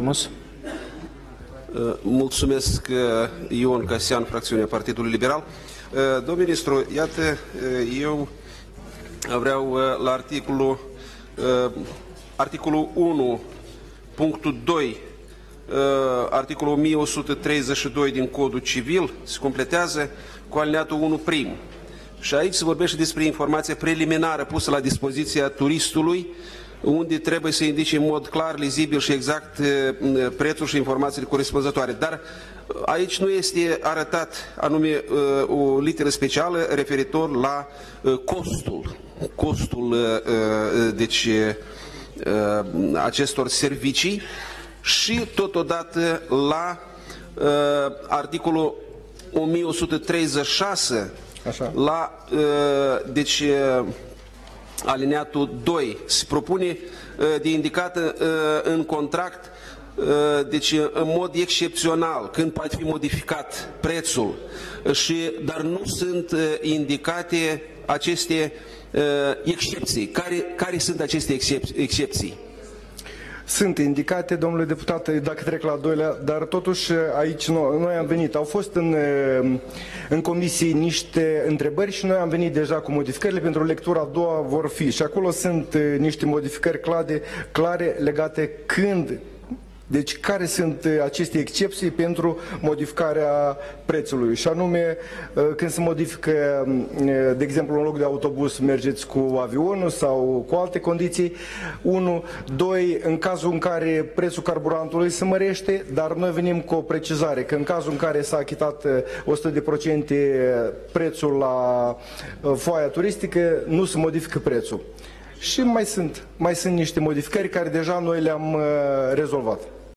frumos. Mulțumesc, Ion Casian, fracțiunea Partidului Liberal. Domnul ministru, iată, eu vreau la articolul 1, punctul 2, articolul 1132 din Codul Civil, se completează cu alineatul 1 prim. Și aici se vorbește despre informația preliminară pusă la dispoziția turistului, unde trebuie să indice în mod clar, lizibil și exact prețul și informațiile corespunzătoare. Dar aici nu este arătat anume o literă specială referitor la costul deci, acestor servicii și totodată la articolul 1136 Așa. la deci alineatul 2 se propune de indicată în contract deci în mod excepțional când poate fi modificat prețul dar nu sunt indicate aceste excepții. Care sunt aceste excepții? Sunt indicate, domnule deputat, dacă trec la al doilea, dar totuși aici noi am venit. Au fost în comisii niște întrebări și noi am venit deja cu modificările, pentru lectura a doua vor fi. Și acolo sunt niște modificări clare legate când. Deci care sunt aceste excepții pentru modificarea prețului? Și anume, când se modifică, de exemplu, în loc de autobuz mergeți cu avionul sau cu alte condiții, 1, 2, în cazul în care prețul carburantului se mărește, dar noi venim cu o precizare, că în cazul în care s-a achitat 100% prețul la foaia turistică, nu se modifică prețul. Și mai sunt niște modificări care deja noi le-am rezolvat.